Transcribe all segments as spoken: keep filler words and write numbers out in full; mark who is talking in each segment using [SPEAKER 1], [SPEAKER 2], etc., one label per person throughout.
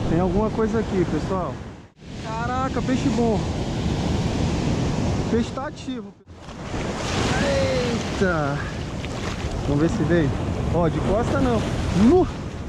[SPEAKER 1] Tem alguma coisa aqui, pessoal. Caraca, peixe bom. O peixe tá ativo. Eita. Vamos ver se veio. Ó, de costa não. Nu!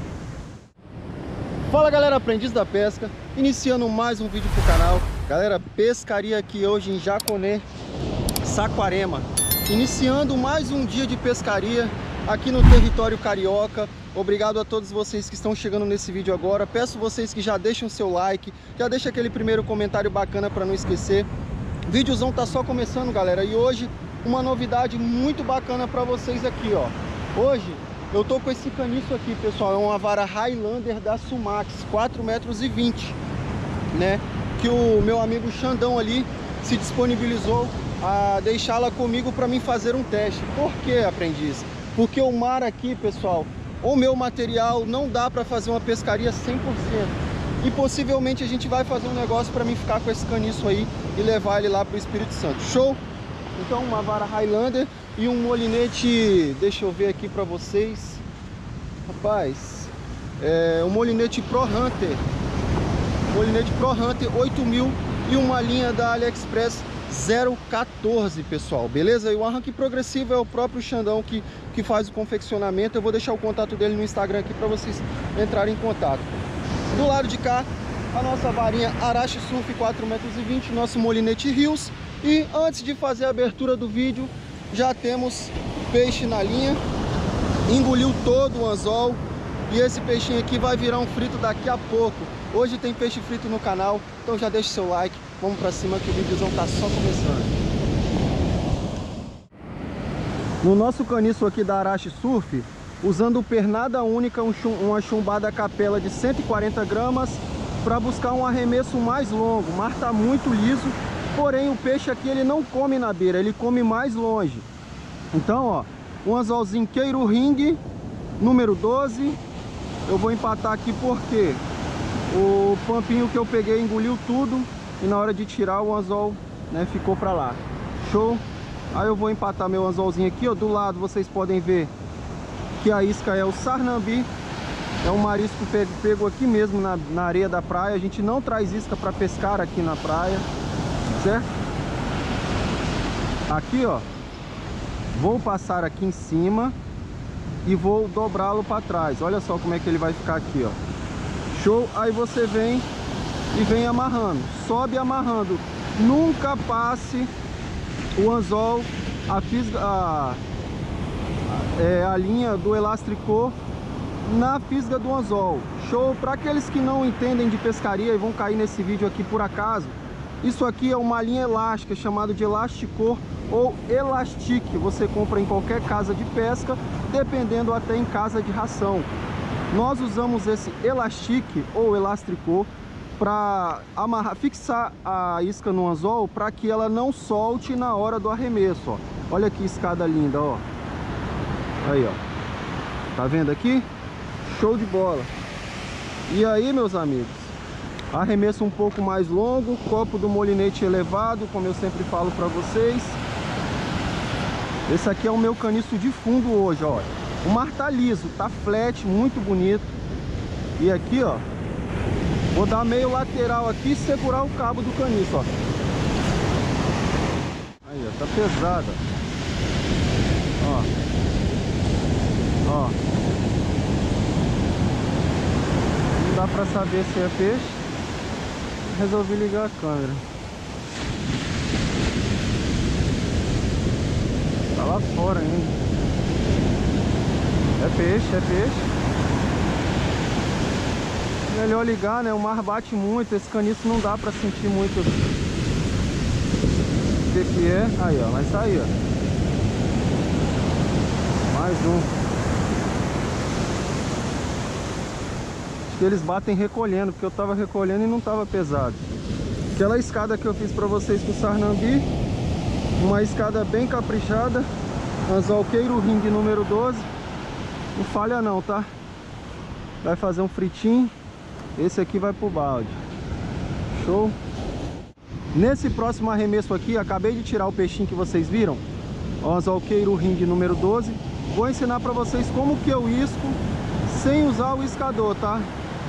[SPEAKER 1] Fala galera, aprendiz da pesca. Iniciando mais um vídeo pro canal. Galera, pescaria aqui hoje em Jaconé, Saquarema. Iniciando mais um dia de pescaria aqui no território carioca. Obrigado a todos vocês que estão chegando nesse vídeo agora. Peço vocês que já deixem o seu like, já deixem aquele primeiro comentário bacana para não esquecer. O videozão tá só começando, galera, e hoje uma novidade muito bacana para vocês aqui, ó. Hoje eu tô com esse caniço aqui, pessoal, é uma vara Highlander da Sumax, quatro metros e vinte, né? Que o meu amigo Xandão ali se disponibilizou a deixá-la comigo para mim fazer um teste. Por que, aprendiz? Porque o mar aqui, pessoal, o meu material não dá para fazer uma pescaria cem por cento. E possivelmente a gente vai fazer um negócio para mim ficar com esse caniço aí e levar ele lá para o Espírito Santo. Show? Então uma vara Highlander e um molinete, deixa eu ver aqui para vocês. Rapaz, é um molinete Pro Hunter. Molinete Pro Hunter oito mil e uma linha da AliExpress zero quatorze, pessoal, beleza? E o arranque progressivo é o próprio Xandão que, que faz o confeccionamento. Eu vou deixar o contato dele no Instagram aqui para vocês entrarem em contato. Do lado de cá, a nossa varinha Arashi Surf quatro metros e vinte, nosso molinete Rios. E antes de fazer a abertura do vídeo, já temos peixe na linha. Engoliu todo o anzol. E esse peixinho aqui vai virar um frito daqui a pouco. Hoje tem peixe frito no canal, então já deixa o seu like. Vamos pra cima que o videozão tá só começando. No nosso caniço aqui da Arashi Surf, usando pernada única, um chum, uma chumbada capela de cento e quarenta gramas, para buscar um arremesso mais longo. O mar tá muito liso, porém o peixe aqui ele não come na beira, ele come mais longe. Então, ó, um anzolzinho Queiro Ring, número doze. Eu vou empatar aqui porque o pampinho que eu peguei engoliu tudo e na hora de tirar o anzol, né, ficou pra lá. Show? Aí eu vou empatar meu anzolzinho aqui, ó. Do lado vocês podem ver que a isca é o sarnambi. É um marisco pego, pego aqui mesmo na, na areia da praia. A gente não traz isca para pescar aqui na praia, certo? Aqui, ó, vou passar aqui em cima e vou dobrá-lo para trás. Olha só como é que ele vai ficar aqui, ó. Show? Aí você vem e vem amarrando, sobe amarrando. Nunca passe o anzol, a, fisga, a, a, é, a linha do elástico na fisga do anzol. Show? Para aqueles que não entendem de pescaria e vão cair nesse vídeo aqui por acaso, isso aqui é uma linha elástica chamada de elasticor ou elastique. Você compra em qualquer casa de pesca, dependendo até em casa de ração. Nós usamos esse elastique ou elástico para amarrar, fixar a isca no anzol para que ela não solte na hora do arremesso, ó. Olha que escada linda, ó. Aí, ó. Tá vendo aqui? Show de bola. E aí, meus amigos, arremesso um pouco mais longo, copo do molinete elevado, como eu sempre falo para vocês. Esse aqui é o meu caniço de fundo hoje, ó. O mar tá liso, tá flat, muito bonito. E aqui, ó, vou dar meio lateral aqui e segurar o cabo do caniço, ó. Aí, ó, tá pesado. Ó. Ó. Não dá pra saber se é peixe. Resolvi ligar a câmera. Tá lá fora ainda. É peixe, é peixe. Melhor ligar, né? O mar bate muito, esse caniço não dá pra sentir muito o que que é. Aí, ó, vai sair, ó. Mais um. Acho que eles batem recolhendo, porque eu tava recolhendo e não tava pesado. Aquela escada que eu fiz pra vocês com o sarnambi, uma escada bem caprichada, anzol Queiro Ring número doze. Não falha não, tá? Vai fazer um fritinho. Esse aqui vai pro balde. Show? Nesse próximo arremesso aqui, acabei de tirar o peixinho que vocês viram, o anzol Queiro Ring número doze. Vou ensinar pra vocês como que eu isco sem usar o iscador, tá?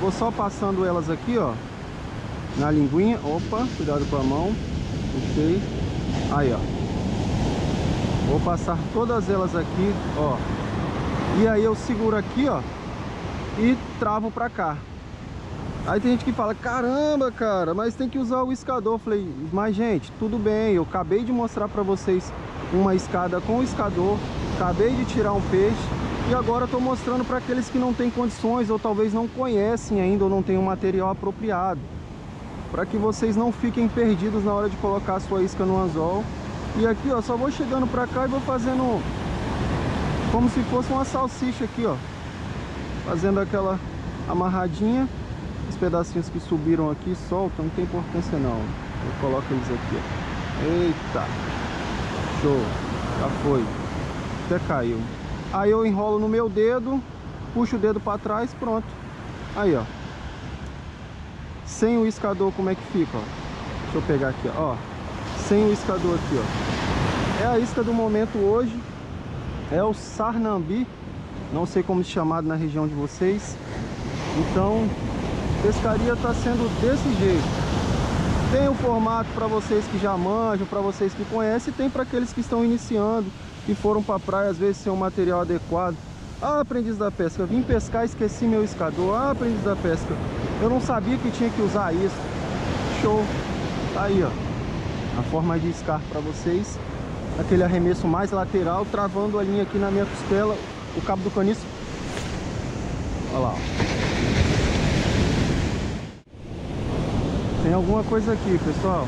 [SPEAKER 1] vou só passando elas aqui, ó, na linguinha. Opa, cuidado com a mão. Puxei. Aí, ó. Vou passar todas elas aqui, ó. E aí eu seguro aqui, ó, e travo pra cá. Aí tem gente que fala, caramba, cara, mas tem que usar o escador. Eu falei, mas gente, tudo bem, eu acabei de mostrar pra vocês uma escada com o escador, acabei de tirar um peixe, e agora eu tô mostrando para aqueles que não têm condições, ou talvez não conhecem ainda, ou não tem um material apropriado, para que vocês não fiquem perdidos na hora de colocar a sua isca no anzol. E aqui, ó, só vou chegando pra cá e vou fazendo como se fosse uma salsicha aqui, ó, fazendo aquela amarradinha. Os pedacinhos que subiram aqui soltam, não tem importância não. Eu coloco eles aqui, ó. Eita, show, já foi, até caiu. Aí eu enrolo no meu dedo, puxo o dedo para trás, pronto. Aí, ó, sem o iscador, como é que fica, ó? Deixa eu pegar aqui, ó, sem o iscador aqui, ó. É a isca do momento hoje, é o sarnambi, não sei como é chamado na região de vocês. Então, pescaria está sendo desse jeito. Tem o formato para vocês que já manjam, para vocês que conhecem, e tem para aqueles que estão iniciando, que foram para a praia, às vezes sem um material adequado. Ah, aprendiz da pesca, vim pescar, esqueci meu iscador. Ah, aprendiz da pesca, eu não sabia que tinha que usar isso. Show! Tá aí, ó, a forma de iscar para vocês. Aquele arremesso mais lateral, travando a linha aqui na minha costela, o cabo do caniço. Olha lá, ó. Tem alguma coisa aqui, pessoal.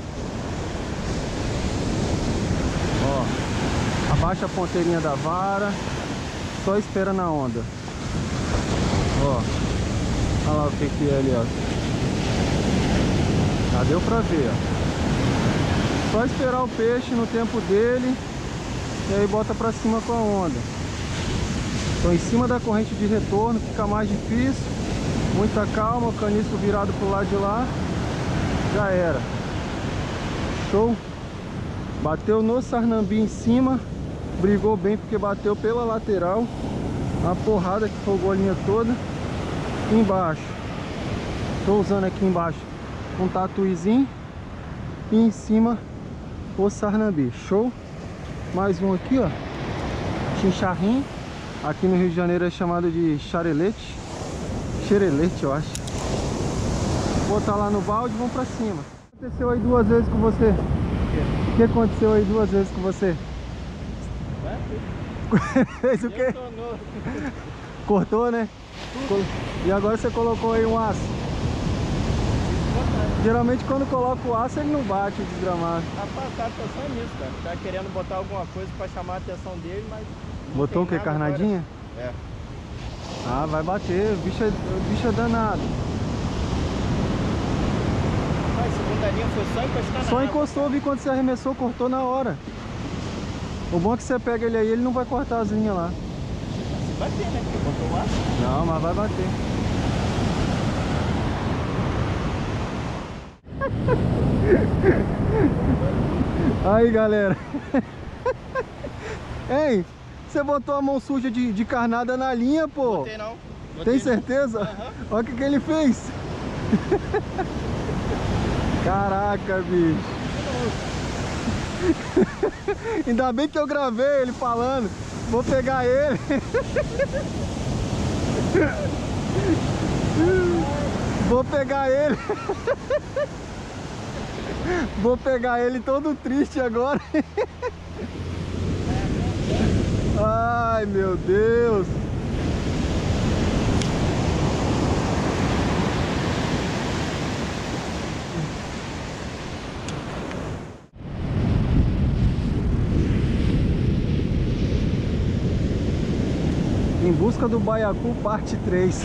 [SPEAKER 1] Ó. Ó. Abaixa a ponteirinha da vara. Só espera na onda. Ó. Olha lá o que que é ali, ó. Já deu pra ver, ó. Só esperar o peixe no tempo dele. E aí bota pra cima com a onda. Tô em cima da corrente de retorno, fica mais difícil. Muita calma, o caniço virado pro lado de lá. Já era. Show. Bateu no sarnambi em cima. Brigou bem porque bateu pela lateral. Uma porrada que folgou a linha toda. Embaixo, tô usando aqui embaixo um tatuizinho. E em cima o sarnambi. Show. Mais um aqui, ó, chincharrim. Aqui no Rio de Janeiro é chamado de charelete. Xerelete, eu acho. Botar lá no balde e vamos pra cima. O que aconteceu aí duas vezes com você? O que aconteceu aí duas vezes com você? Fez o quê? Cortou, né? E agora você colocou aí um aço. Geralmente quando coloca o aço ele não bate, o desgramado.
[SPEAKER 2] Rapaz, tá pensando nisso, cara. Tá querendo botar alguma coisa pra chamar a atenção dele, mas...
[SPEAKER 1] Botou o que? Carnadinha?
[SPEAKER 2] Agora. É.
[SPEAKER 1] Ah, vai bater, o bicho é, o bicho é danado.
[SPEAKER 2] A segunda linha foi só encostar na
[SPEAKER 1] Só
[SPEAKER 2] água,
[SPEAKER 1] encostou,
[SPEAKER 2] cara.
[SPEAKER 1] vi quando você arremessou, cortou na hora. O bom é que você pega ele aí, ele não vai cortar as linhas lá.
[SPEAKER 2] Se bater, né? Porque botou o aço.
[SPEAKER 1] Não, mas vai bater. Aí, galera. Ei, você botou a mão suja de, de carnada na linha, pô.
[SPEAKER 2] Botei não. Botei
[SPEAKER 1] Tem
[SPEAKER 2] não.
[SPEAKER 1] certeza?
[SPEAKER 2] Uhum.
[SPEAKER 1] Olha o que, que ele fez. Caraca, bicho. Ainda bem que eu gravei ele falando. Vou pegar ele. Vou pegar ele. Vou pegar ele todo triste agora. Ai, meu Deus. Em busca do baiacu, parte três.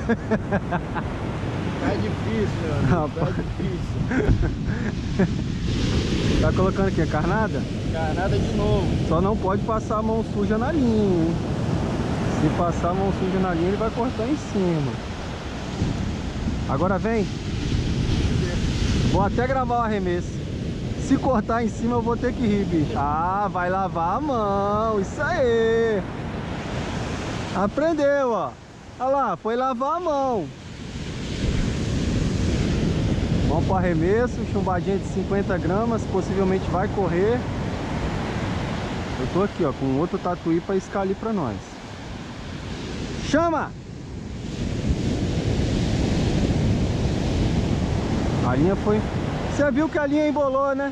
[SPEAKER 2] Tá difícil, meu amigo. Tá difícil.
[SPEAKER 1] Tá colocando aqui a carnada?
[SPEAKER 2] Carnada de novo.
[SPEAKER 1] Só não pode passar a mão suja na linha, hein? Se passar a mão suja na linha, ele vai cortar em cima. Agora vem. Vou até gravar o arremesso. Se cortar em cima, eu vou ter que rir, bicho. Ah, vai lavar a mão. Isso aí. Aprendeu, ó. Olha lá, foi lavar a mão. Vamos para arremesso, chumbadinha de cinquenta gramas, possivelmente vai correr. Eu tô aqui, ó, com outro tatuí para iscar ali para nós. Chama! A linha foi... Você viu que a linha embolou, né?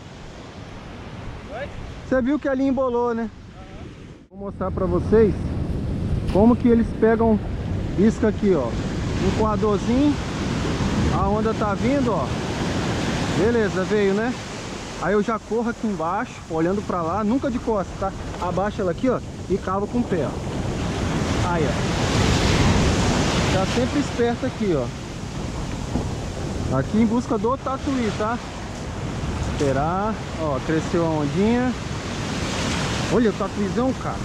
[SPEAKER 2] Oi?
[SPEAKER 1] Você viu que a linha embolou, né? Uhum. Vou mostrar pra vocês como que eles pegam isca aqui, ó. Um coadorzinho, a onda tá vindo, ó. Beleza, veio, né? Aí eu já corro aqui embaixo, olhando pra lá, nunca de costas, tá? Abaixo ela aqui, ó, e cavo com o pé, ó. Aí, ó. Tá sempre esperto aqui, ó. Aqui em busca do tatuí, tá? Esperar, ó, cresceu a ondinha. Olha o tatuizão, cara.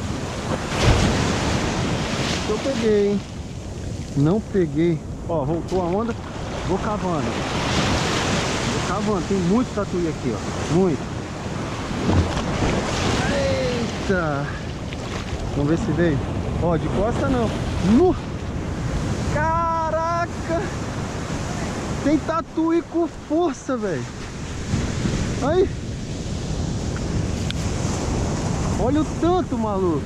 [SPEAKER 1] Eu peguei, hein? Não peguei. Ó, voltou a onda. Vou cavando. Vou cavando. Tem muito tatuí aqui, ó. Muito. Eita. Vamos ver se veio. Ó, de costa não. Nu! Caraca! Tem tatuí com força, velho. Aí. Olha o tanto, maluco.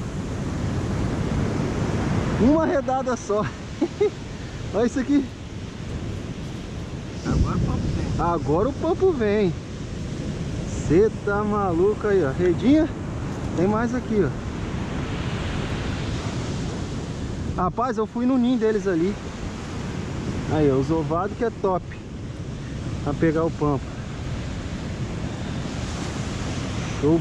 [SPEAKER 1] Uma redada só. Olha isso aqui.
[SPEAKER 2] Agora o pampo vem.
[SPEAKER 1] Agora o pampo vem. Você tá maluco aí, ó. Redinha. Tem mais aqui, ó. Rapaz, eu fui no ninho deles ali. Aí, ó, os ovados que é top pra pegar o pampo. Show.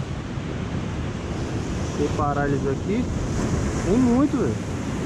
[SPEAKER 1] Separar eles aqui. Tem muito, velho.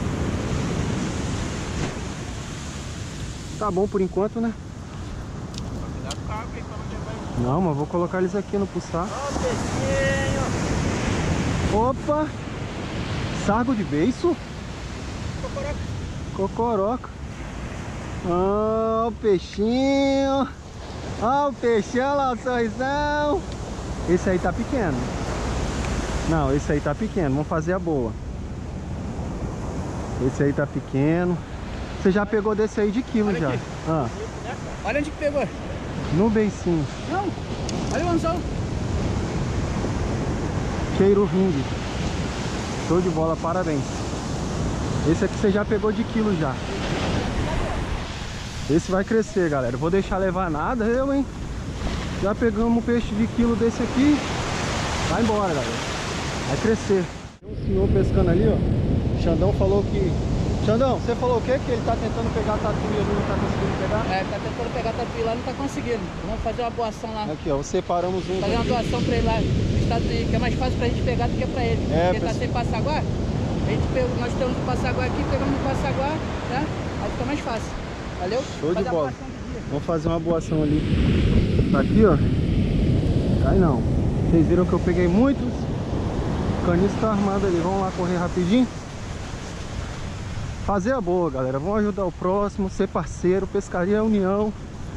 [SPEAKER 1] Tá bom por enquanto, né?
[SPEAKER 2] Cuidado com a água aí, pra onde vai.
[SPEAKER 1] Não, mas vou colocar eles aqui no pulsar.
[SPEAKER 2] Ó, peixinho.
[SPEAKER 1] Opa! Sargo de beiço?
[SPEAKER 2] Cocoroca.
[SPEAKER 1] Cocoroca. Ó, o peixinho. Ó, o peixão lá, o sorrisão. Esse aí tá pequeno. Não, esse aí tá pequeno. Vamos fazer a boa. Esse aí tá pequeno. Você já pegou desse aí de quilo.
[SPEAKER 2] Olha
[SPEAKER 1] já.
[SPEAKER 2] aqui.
[SPEAKER 1] Ah,
[SPEAKER 2] Olha onde que pegou.
[SPEAKER 1] no beicinho.
[SPEAKER 2] Não. Olha o anzol.
[SPEAKER 1] Cheiro ringue. Show de bola, parabéns. Esse aqui você já pegou de quilo já. Esse vai crescer, galera. Vou deixar levar nada, eu, hein? Já pegamos um peixe de quilo desse aqui. Vai embora, galera. Vai crescer. Tem um senhor pescando ali, ó. Xandão falou que... Xandão, você falou o quê? Que ele tá tentando pegar tatuí ali, não tá conseguindo pegar?
[SPEAKER 3] É, tá tentando pegar tatuí lá, não tá conseguindo. Vamos fazer uma doação lá.
[SPEAKER 1] Aqui, ó. Separamos um.
[SPEAKER 3] Fazer uma doação pra ele lá nos Estados Unidos, que é mais fácil pra gente pegar do que pra ele.
[SPEAKER 1] É,
[SPEAKER 3] porque tá
[SPEAKER 1] pessoal.
[SPEAKER 3] sem passaguá. A gente pegou, nós temos o passaguá aqui, pegamos o passaguá, né? Aí fica mais fácil. Valeu?
[SPEAKER 1] Show de
[SPEAKER 3] Fazer a
[SPEAKER 1] bola.
[SPEAKER 3] doação do dia.
[SPEAKER 1] Vamos fazer uma boação ali. Tá aqui, ó. Cai não. Vocês viram que eu peguei muitos. O caniço tá armado ali. Vamos lá correr rapidinho. Fazer a boa, galera. Vamos ajudar o próximo, ser parceiro. Pescaria é união.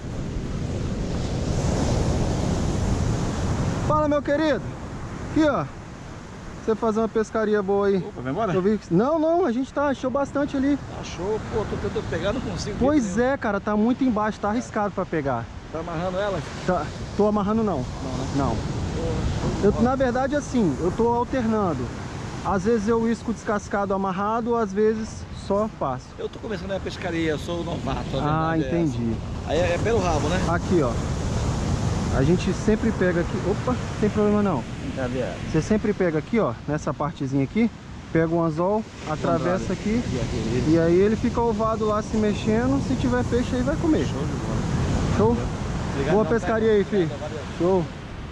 [SPEAKER 1] Fala, meu querido. Aqui, ó. Você fazer uma pescaria boa aí.
[SPEAKER 4] Opa, vai embora?
[SPEAKER 1] Eu vi que... Não, não, a gente tá, achou bastante ali.
[SPEAKER 4] Achou, pô, tô tentando pegar, não consigo.
[SPEAKER 1] Pois é, cara, tá muito embaixo, tá arriscado pra pegar.
[SPEAKER 4] Tá amarrando ela?
[SPEAKER 1] Tá, tô amarrando não.
[SPEAKER 4] Não, né?
[SPEAKER 1] Não. Eu, na verdade, assim, eu tô alternando. Às vezes eu isco descascado amarrado, às vezes só faço.
[SPEAKER 4] Eu tô começando a pescaria, eu sou novato. a
[SPEAKER 1] Ah,
[SPEAKER 4] verdade é
[SPEAKER 1] entendi.
[SPEAKER 4] essa. Aí é, é pelo rabo, né?
[SPEAKER 1] Aqui, ó. A gente sempre pega aqui. Opa, não tem problema não.
[SPEAKER 4] Cadê?
[SPEAKER 1] Você sempre pega aqui, ó, nessa partezinha aqui, pega o anzol, atravessa aqui, e aí ele fica ovado lá se mexendo. Se tiver peixe aí vai comer.
[SPEAKER 4] Show de bola.
[SPEAKER 1] Show?
[SPEAKER 4] Obrigado,
[SPEAKER 1] Boa
[SPEAKER 4] não,
[SPEAKER 1] pescaria
[SPEAKER 4] tá?
[SPEAKER 1] aí, filho.
[SPEAKER 4] Valeu.
[SPEAKER 1] Show.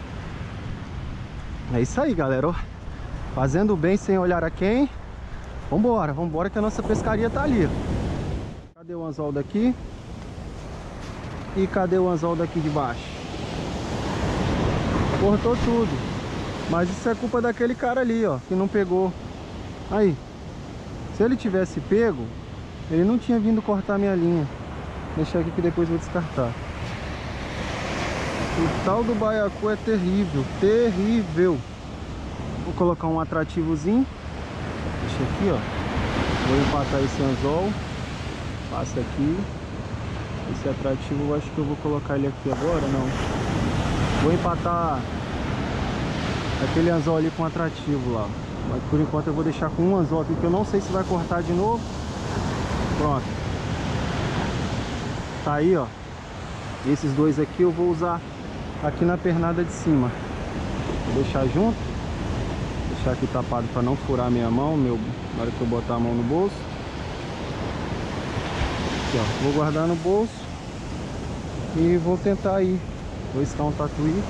[SPEAKER 1] É isso aí, galera, ó. Fazendo bem sem olhar a quem. Vambora, vambora que a nossa pescaria tá ali. Cadê o anzol daqui? E cadê o anzol daqui de baixo? Cortou tudo. Mas isso é culpa daquele cara ali, ó, que não pegou. Aí. Se ele tivesse pego, ele não tinha vindo cortar minha linha. Deixa aqui que depois eu vou descartar. O tal do baiacu é terrível, terrível. Vou colocar um atrativozinho. Deixa aqui, ó. Vou empatar esse anzol. Passa aqui. Esse atrativo eu acho que eu vou colocar ele aqui agora, não. Vou empatar aquele anzol ali com atrativo lá. Mas por enquanto eu vou deixar com um anzol aqui, que eu não sei se vai cortar de novo. Pronto. Tá aí, ó. Esses dois aqui eu vou usar aqui na pernada de cima. Vou deixar junto. Deixar aqui tapado para não furar minha mão, meu, na hora que eu botar a mão no bolso. Aqui, ó. Vou guardar no bolso. E vou tentar aí. Vou estar um tatuí.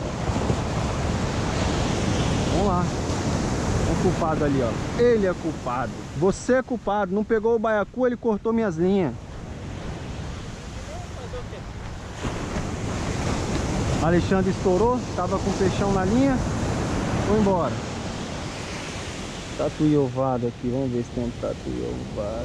[SPEAKER 1] Vamos lá. O culpado ali, ó. Ele é culpado. Você é culpado. Não pegou o baiacu, ele cortou minhas linhas. Alexandre estourou, tava com peixão na linha. Vou embora. Tatuí ovado aqui, vamos ver se tem um tatuí ovado.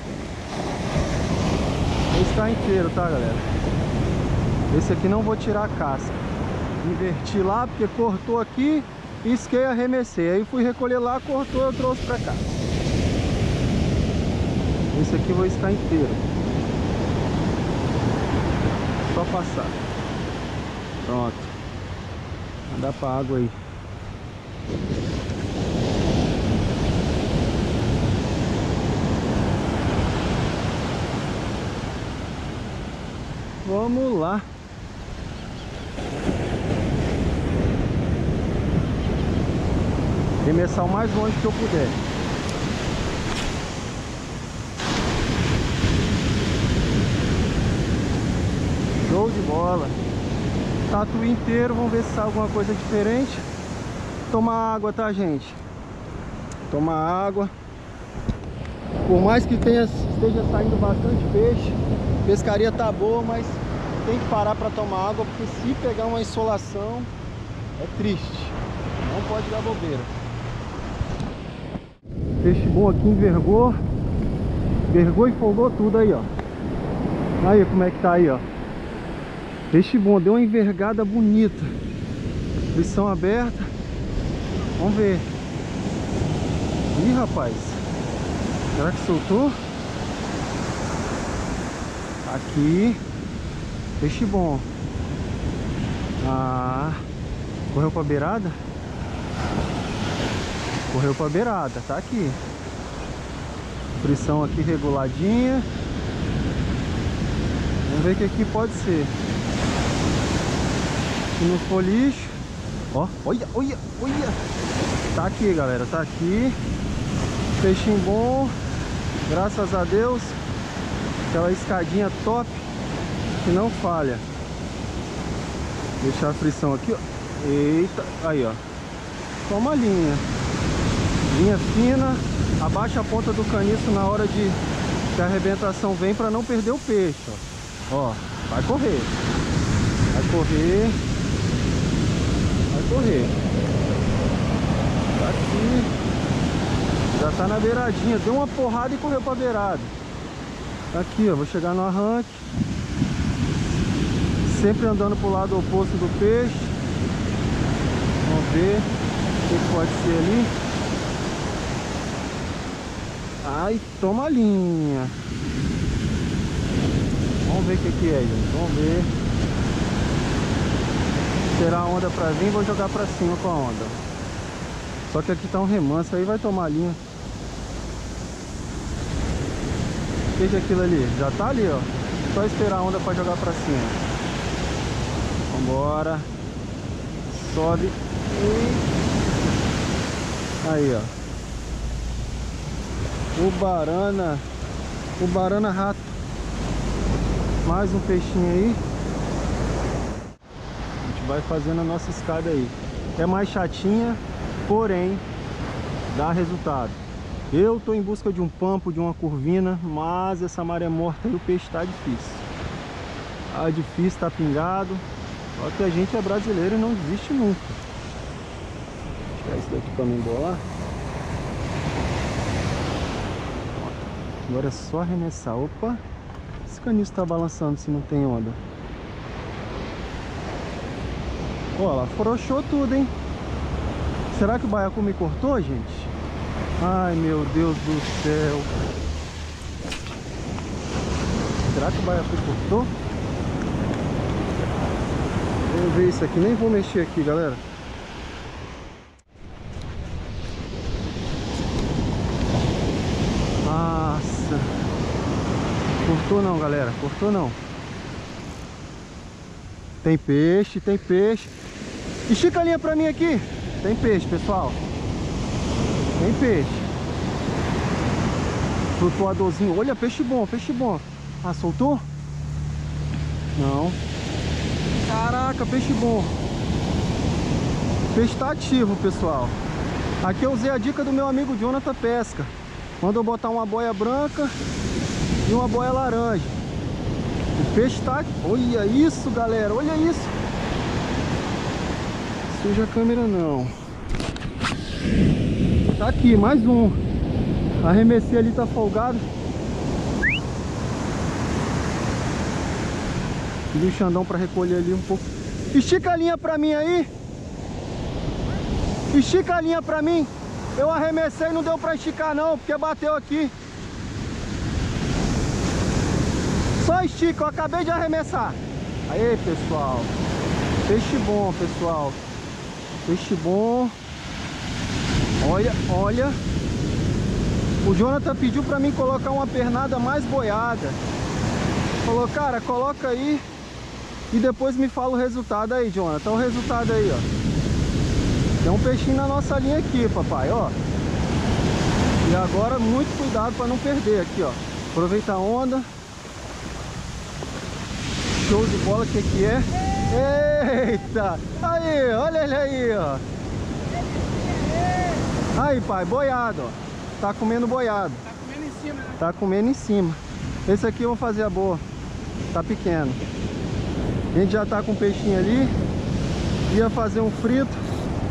[SPEAKER 1] Esse tá inteiro, tá, galera? Esse aqui não vou tirar a casca. Inverti lá porque cortou aqui, isquei, arremessei. Aí fui recolher lá, cortou, eu trouxe pra cá. Esse aqui eu vou estar inteiro. Só passar. Pronto. Dá pra água aí. Vamos lá. Arremessar o mais longe que eu puder. Show de bola. Tatuí inteiro, vamos ver se sai alguma coisa diferente. Tomar água, tá, gente? Tomar água. Por mais que tenha, esteja saindo bastante peixe, a pescaria tá boa, mas tem que parar para tomar água, porque se pegar uma insolação é triste. Não pode dar bobeira. Peixe bom aqui, envergou. Envergou e folgou tudo aí, ó. Aí como é que tá aí, ó. Peixe bom, deu uma envergada bonita. Frição aberta. Vamos ver. Ih, rapaz. Será que soltou? Aqui. Peixe bom. Ah. Correu pra beirada? Correu pra beirada, tá aqui. Frição aqui reguladinha. Vamos ver o que aqui pode ser. Se não for lixo, ó, olha, olha, olha. Tá aqui, galera, tá aqui. Peixinho bom, graças a Deus. Aquela escadinha top que não falha. Deixar a frição aqui, ó. Eita, aí, ó. Toma a linha. Linha fina. Abaixa a ponta do caniço na hora de que a arrebentação vem, para não perder o peixe, ó. Ó, vai correr. Vai correr. Correr. Tá aqui. Já tá na beiradinha. Deu uma porrada e correu pra beirada. Tá aqui, ó. Vou chegar no arranque. Sempre andando pro lado oposto do peixe. Vamos ver o que pode ser ali. Ai, toma a linha. Vamos ver o que, que é, gente. Vamos ver. Esperar a onda pra vir, vou jogar pra cima com a onda. Só que aqui tá um remanso, aí vai tomar a linha. Veja aquilo ali, já tá ali, ó. Só esperar a onda pra jogar pra cima. Vambora. Sobe. E... aí, ó. Ubarana. Ubarana rato. Mais um peixinho aí. Vai fazendo a nossa escada aí. É mais chatinha, porém dá resultado. Eu tô em busca de um pampo, de uma curvina, mas essa maré morta aí o peixe tá difícil. Tá difícil, tá pingado. Só que a gente é brasileiro e não desiste nunca. Vou tirar isso daqui pra não embolar. Agora é só arremessar. Opa, esse caniço tá balançando se não tem onda. Ó, ela frouxou tudo, hein? Será que o baiacu me cortou, gente? Ai, meu Deus do céu. Será que o baiacu cortou? Vamos ver isso aqui. Nem vou mexer aqui, galera. Nossa. Cortou não, galera. Cortou não. Tem peixe, tem peixe. Estica a linha pra mim aqui. Tem peixe, pessoal. Tem peixe. Flutuadorzinho. Olha, peixe bom, peixe bom. Ah, soltou? Não. Caraca, peixe bom. Peixe tá ativo, pessoal. Aqui eu usei a dica do meu amigo Jonathan Pesca. Manda eu botar uma boia branca e uma boia laranja. O peixe tá... Olha isso, galera. Olha isso. Suja a câmera não. Tá aqui, mais um. Arremessei ali, tá folgado. Pedi o Xandão pra recolher ali um pouco. Estica a linha pra mim aí. Estica a linha pra mim. Eu arremessei e não deu pra esticar não, porque bateu aqui. Só estica, eu acabei de arremessar. Aí, pessoal. Peixe bom, pessoal. Peixe bom. Olha, olha. O Jonathan pediu pra mim colocar uma pernada mais boiada. Falou, cara, coloca aí e depois me fala o resultado aí, Jonathan. O resultado aí, ó. Tem um peixinho na nossa linha aqui, papai, ó. E agora muito cuidado para não perder aqui, ó. Aproveita a onda. Show de bola, o que que é? Eita! Aí, olha ele aí, ó. Aí, pai, boiado, ó. Tá comendo boiado.
[SPEAKER 3] Tá comendo em cima, né?
[SPEAKER 1] Tá comendo em cima. Esse aqui eu vou fazer a boa. Tá pequeno. A gente já tá com o peixinho ali. Ia fazer um frito.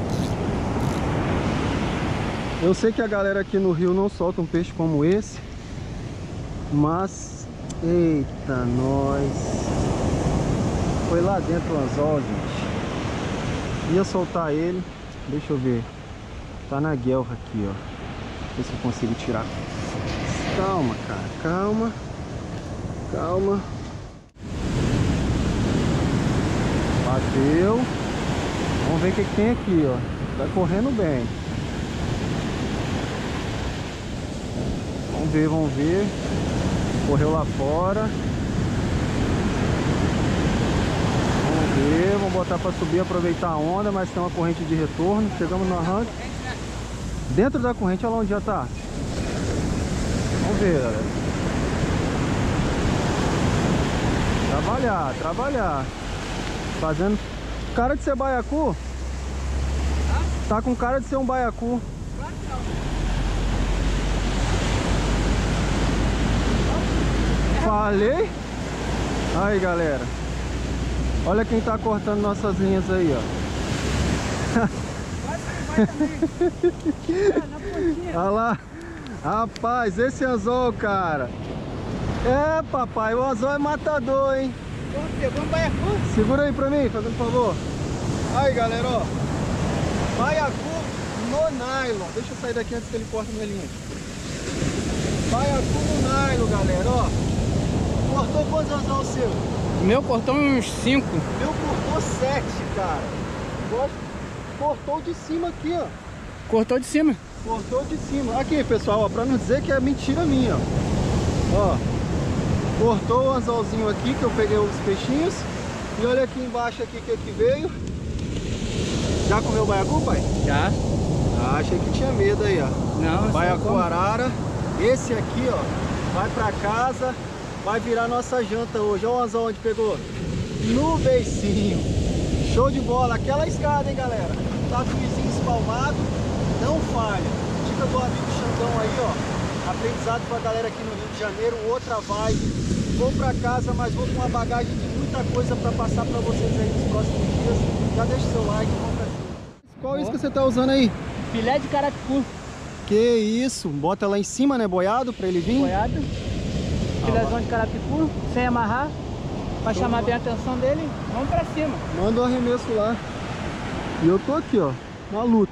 [SPEAKER 1] Eu sei que a galera aqui no Rio não solta um peixe como esse. Mas... Eita, nós... Foi lá dentro o anzol, gente. Ia soltar ele. Deixa eu ver. Tá na guelra aqui, ó. Ver se eu consigo tirar. Calma, cara. Calma. Calma. Bateu. Vamos ver o que, que tem aqui, ó. Tá correndo bem. Vamos ver, vamos ver. Correu lá fora. Vamos ver, vamos botar para subir, aproveitar a onda, mas tem uma corrente de retorno. Chegamos no arranque. Dentro da corrente, olha lá onde já tá. Vamos ver, galera. Trabalhar, trabalhar. Fazendo cara de ser baiacu. Tá com cara de ser um baiacu. Falei? Aí, galera. Olha quem tá cortando nossas linhas aí, ó. Olha lá. Rapaz, esse anzol, cara. É, papai, o anzol é matador, hein?
[SPEAKER 3] Pegou um baiacu.
[SPEAKER 1] Segura aí pra mim, fazendo um favor. Aí, galera, ó. Baiacu no nylon. Deixa eu sair daqui antes que ele corte minha linha. Baiacu no nylon, galera, ó. Cortou quantos anzol o seu?
[SPEAKER 3] O meu cortou uns cinco.
[SPEAKER 1] O meu cortou sete, cara. Cortou de cima aqui, ó.
[SPEAKER 3] Cortou de cima.
[SPEAKER 1] Cortou de cima. Aqui, pessoal, ó, pra não dizer que é mentira minha, ó. Ó. Cortou o anzolzinho aqui, que eu peguei os peixinhos. E olha aqui embaixo aqui que, que veio. Já comeu baiacu, pai?
[SPEAKER 3] Já.
[SPEAKER 1] Ah, achei que tinha medo aí, ó.
[SPEAKER 3] Não,
[SPEAKER 1] Baiacu arara. Esse aqui, ó, vai pra casa, vai virar nossa janta hoje. Olha o anzol onde pegou. No beicinho. Show de bola. Aquela escada, hein, galera. Tatuizinho espalmado. Não falha. Dica do amigo Xandão aí, ó. Aprendizado pra galera aqui no Rio de Janeiro. Outra vibe. Vou pra casa, mas vou com uma bagagem de muita coisa pra passar pra vocês aí nos próximos dias. Já deixa o seu like, compra aqui. Qual isca você tá usando aí?
[SPEAKER 3] Filé de carapicu.
[SPEAKER 1] Que isso. Bota lá em cima, né? Boiado pra ele vir.
[SPEAKER 3] Boiado. Filézão de carapicu, sem amarrar. Pra chamar bem a atenção dele. Vamos pra cima.
[SPEAKER 1] Manda o arremesso lá. E eu tô aqui, ó. Na luta.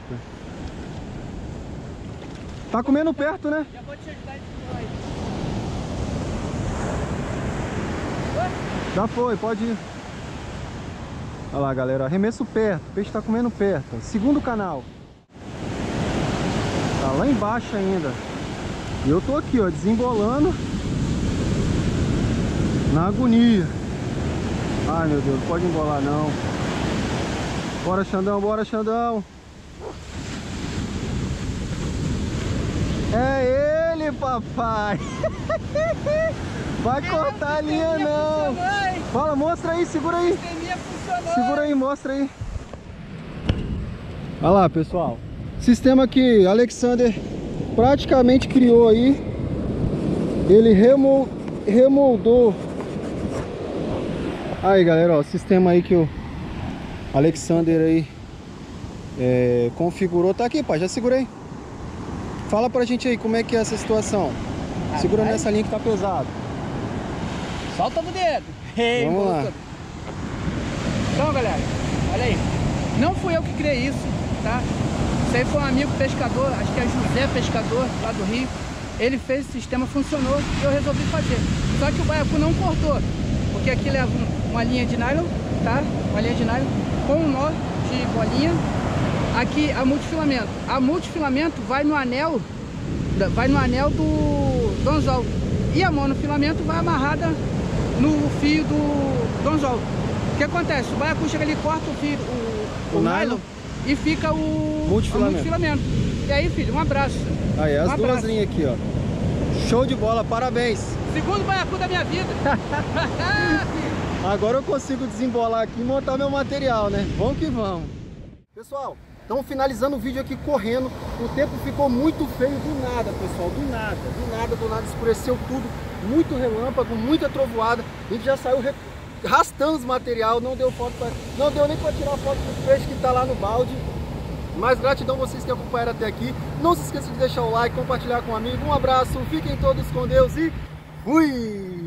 [SPEAKER 1] Tá comendo perto, né?
[SPEAKER 3] Já vou te ajudar esse aí.
[SPEAKER 1] Já foi, pode ir. Olha lá, galera, arremesso perto, o peixe tá comendo perto. Segundo canal. Tá lá embaixo ainda. E eu tô aqui, ó, desembolando na agonia. Ai, meu Deus, não pode embolar não. Bora, Xandão, bora, Xandão. É ele, papai. Vai cortar a linha não. Fala, mostra aí, segura aí. Segura aí, mostra aí. Olha lá, pessoal. Sistema que Alexander praticamente criou aí. Ele remol... remoldou. Aí, galera, ó, o sistema aí que o Alexander aí é, configurou. Tá aqui, pai, já segurei. Fala pra gente aí como é que é essa situação. Ah, segura vai. Nessa linha que tá pesado.
[SPEAKER 3] Solta no dedo.
[SPEAKER 1] Ei, vamos lá.
[SPEAKER 3] Então, galera, olha aí. Não fui eu que criei isso, tá? Isso aí foi um amigo pescador, acho que é José Pescador, lá do Rio. Ele fez o sistema, funcionou e eu resolvi fazer. Só que o baiacu não cortou, porque aqui leva uma linha de nylon, tá? Uma linha de nylon com um nó de bolinha. Aqui a multifilamento. A multifilamento vai no anel, vai no anel do, do anzol. E a monofilamento vai amarrada no fio do, do anzol. O que acontece? O baiacu chega ali, corta o fio, o, o, o nylon, e fica o multifilamento. multifilamento. E aí, filho, um abraço.
[SPEAKER 1] Aí, as
[SPEAKER 3] um
[SPEAKER 1] duas
[SPEAKER 3] abraço.
[SPEAKER 1] linhas aqui, ó. Show de bola, parabéns.
[SPEAKER 3] Segundo baiacu da minha vida.
[SPEAKER 1] Agora eu consigo desembolar aqui e montar meu material, né? Vamos que vamos. Pessoal, estamos finalizando o vídeo aqui correndo. O tempo ficou muito feio do nada, pessoal. Do nada, do nada, do nada. Escureceu tudo. Muito relâmpago, muita trovoada. A gente já saiu arrastando os material. Não deu foto pra... Não deu nem para tirar foto do peixe que está lá no balde. Mas gratidão vocês que acompanharam até aqui. Não se esqueça de deixar o like, compartilhar com um amigo. Um abraço, fiquem todos com Deus e fui!